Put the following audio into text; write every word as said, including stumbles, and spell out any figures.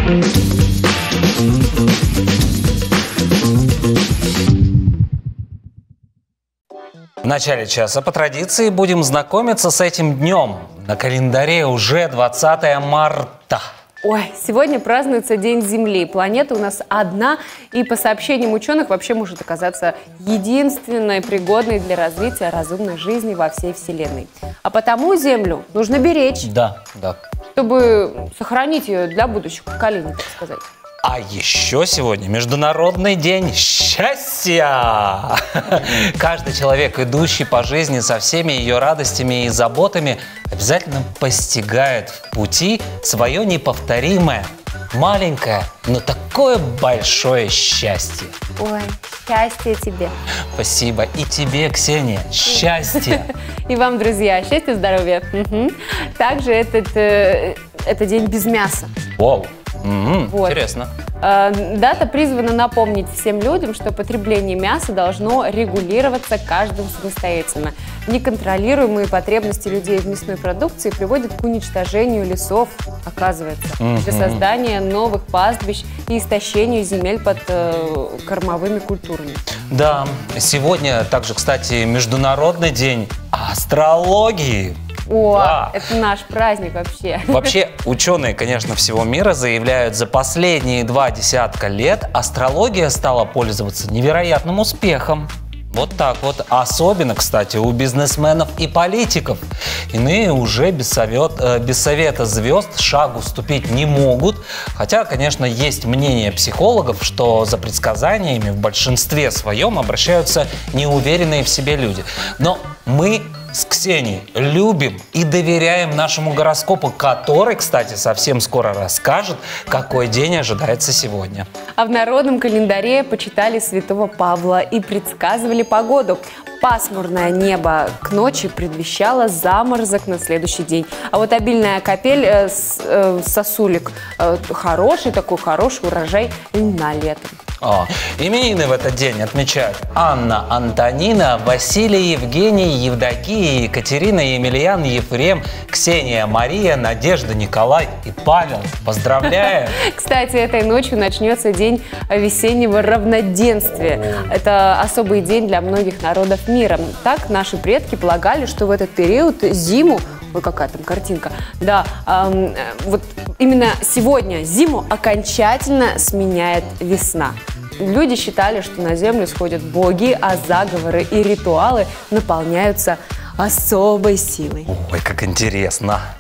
В начале часа по традиции будем знакомиться с этим днем. На календаре уже двадцатое марта. Ой, сегодня празднуется День Земли. Планета у нас одна, и по сообщениям ученых вообще может оказаться единственной пригодной для развития разумной жизни во всей Вселенной. А потому Землю нужно беречь. Да, да. Чтобы сохранить ее для будущих поколений, так сказать. А еще сегодня Международный день счастья! Каждый человек, идущий по жизни со всеми ее радостями и заботами, обязательно постигает в пути свое неповторимое, маленькое, но такое большое счастье. Ой, счастья тебе! Спасибо. И тебе, Ксения, счастья! И вам, друзья, счастья, здоровья! Также этот, это день без мяса. Вау! Mm-hmm, вот. Интересно. Дата призвана напомнить всем людям, что потребление мяса должно регулироваться каждым самостоятельно. Неконтролируемые потребности людей в мясной продукции приводят к уничтожению лесов, оказывается, mm-hmm. для создания новых пастбищ и истощению земель под э, кормовыми культурами. Да, сегодня также, кстати, Международный день астрологии. О, да. Это наш праздник вообще. Вообще, ученые, конечно, всего мира заявляют, за последние два десятка лет астрология стала пользоваться невероятным успехом. Вот так вот. Особенно, кстати, у бизнесменов и политиков. Иные уже без совета, без совета звезд шагу ступить не могут. Хотя, конечно, есть мнение психологов, что за предсказаниями в большинстве своем обращаются неуверенные в себе люди. Но мы с Ксенией любим и доверяем нашему гороскопу, который, кстати, совсем скоро расскажет, какой день ожидается сегодня. А в народном календаре почитали святого Павла и предсказывали погоду. Пасмурное небо к ночи предвещало заморозок на следующий день. А вот обильная капель, э, с, э, сосулек, э, хороший такой, хороший урожай на лето. О, именины в этот день отмечают Анна, Антонина, Василий, Евгений, Евдокия, Екатерина, Емельян, Ефрем, Ксения, Мария, Надежда, Николай и Павел. Поздравляем! Кстати, этой ночью начнется день весеннего равноденствия. Это особый день для многих народов мира. Так наши предки полагали, что в этот период зиму, ой, какая там картинка, да, эм, вот именно сегодня зиму окончательно сменяет весна. Люди считали, что на землю сходят боги, а заговоры и ритуалы наполняются особой силой. Ой, как интересно!